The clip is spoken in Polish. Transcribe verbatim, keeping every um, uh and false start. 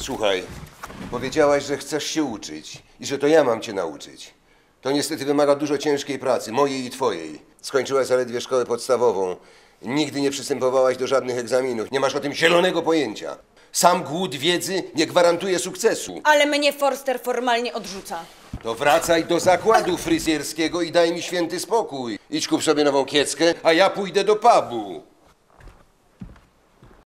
Słuchaj, powiedziałaś, że chcesz się uczyć i że to ja mam cię nauczyć. To niestety wymaga dużo ciężkiej pracy, mojej i twojej. Skończyłaś zaledwie szkołę podstawową. Nigdy nie przystępowałaś do żadnych egzaminów. Nie masz o tym zielonego pojęcia. Sam głód wiedzy nie gwarantuje sukcesu. Ale mnie Forster formalnie odrzuca. To wracaj do zakładu fryzjerskiego i daj mi święty spokój. Idź kup sobie nową kieckę, a ja pójdę do pubu.